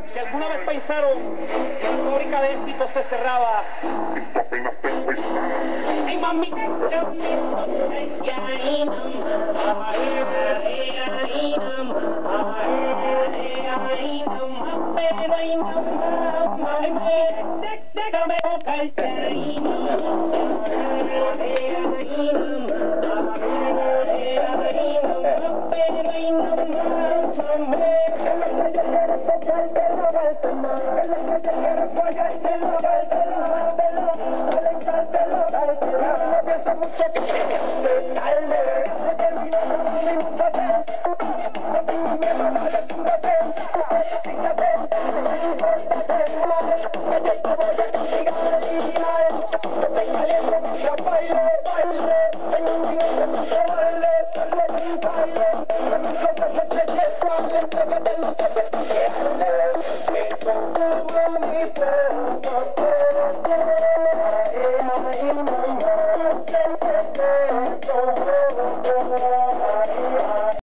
Si alguna vez pensaron que la fábrica de éxito se cerraba, ay mami, déjame tocarte. Pienso mucho que se me hace tarde. Terminando mi mujer. No tengo miedo, no le súbete. Sígate, compórtate. Yo te voy a castigar. No te caliento, ya baile. Tengo un día se me baile. Sale un baile. La misma que se lleva. Entrégate, no sé qué tú quieres. Me pongo mi perro.